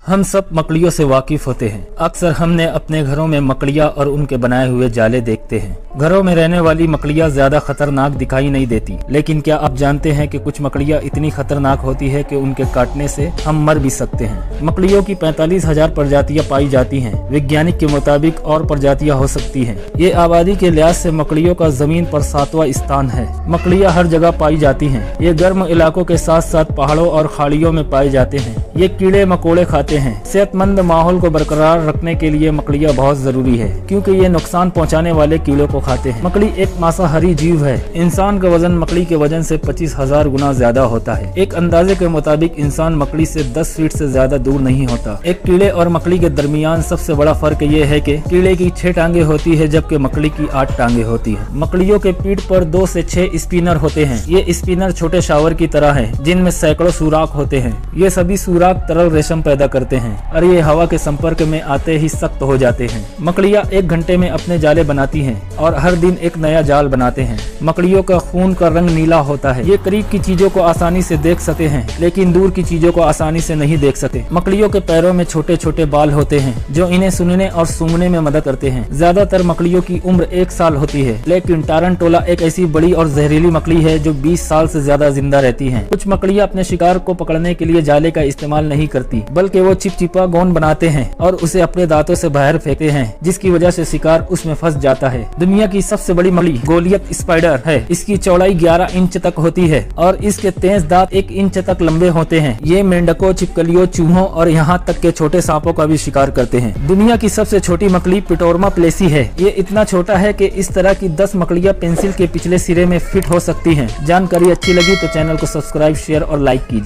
हम सब मकड़ियों से वाकिफ होते हैं। अक्सर हमने अपने घरों में मकड़ियाँ और उनके बनाए हुए जाले देखते हैं। घरों में रहने वाली मकड़ियाँ ज्यादा खतरनाक दिखाई नहीं देती, लेकिन क्या आप जानते हैं कि कुछ मकड़ियाँ इतनी खतरनाक होती है कि उनके काटने से हम मर भी सकते हैं। मकड़ियों की 45,000 प्रजातियाँ पाई जाती हैं। वैज्ञानिक के मुताबिक और प्रजातियाँ हो सकती हैं। ये आबादी के लिहाज से मकड़ियों का जमीन पर 7वां स्थान है। मकड़ियाँ हर जगह पाई जाती हैं। ये गर्म इलाकों के साथ साथ पहाड़ों और खाड़ियों में पाए जाते हैं। ये कीड़े मकोड़े खाते हैं। सेहतमंद माहौल को बरकरार रखने के लिए मकड़ियाँ बहुत जरूरी है, क्योंकि ये नुकसान पहुंचाने वाले कीड़ों को खाते हैं। मकड़ी एक मांसाहारी जीव है। इंसान का वजन मकड़ी के वजन से 25,000 गुना ज्यादा होता है। एक अंदाजे के मुताबिक इंसान मकड़ी से 10 फीट से ज्यादा दूर नहीं होता। एक कीड़े और मकड़ी के दरमियान सबसे बड़ा फर्क ये है कि कीड़े की 6 टांगे होती है, जबकि मकड़ी की 8 टांगे होती है। मकड़ियों के पीठ पर 2 से 6 स्पिनर होते हैं। ये स्पिनर छोटे शावर की तरह है, जिनमें सैकड़ों सुराख होते हैं। ये सभी सुराख तरल रेशम पैदा करते हैं और ये हवा के संपर्क में आते ही सख्त हो जाते हैं। मकड़ियाँ 1 घंटे में अपने जाले बनाती हैं और हर दिन एक नया जाल बनाते हैं। मकड़ियों का खून का रंग नीला होता है। ये करीब की चीजों को आसानी से देख सकते हैं, लेकिन दूर की चीजों को आसानी से नहीं देख सकते। मकड़ियों के पैरों में छोटे छोटे बाल होते हैं, जो इन्हें सुनने और सूंघने में मदद करते हैं। ज्यादातर मकड़ियों की उम्र 1 साल होती है, लेकिन टारंटोला एक ऐसी बड़ी और जहरीली मकड़ी है जो 20 साल से ज्यादा जिंदा रहती है। कुछ मकड़ियाँ अपने शिकार को पकड़ने के लिए जाले का इस्तेमाल नहीं करती, बल्कि वो चिपचिपा गोंद बनाते हैं और उसे अपने दांतों से बाहर फेंकते हैं, जिसकी वजह से शिकार उसमें फंस जाता है। दुनिया की सबसे बड़ी मकड़ी गोलियत स्पाइडर है। इसकी चौड़ाई 11 इंच तक होती है और इसके तेज दांत 1 इंच तक लंबे होते हैं। ये मेंढकों, छिपकलियों, चूहों और यहाँ तक के छोटे सांपों का भी शिकार करते हैं। दुनिया की सबसे छोटी मकड़ी पिटोरमा प्लेसी है। ये इतना छोटा है कि इस तरह की 10 मकड़ियाँ पेंसिल के पिछले सिरे में फिट हो सकती हैं। जानकारी अच्छी लगी तो चैनल को सब्सक्राइब, शेयर और लाइक कीजिए।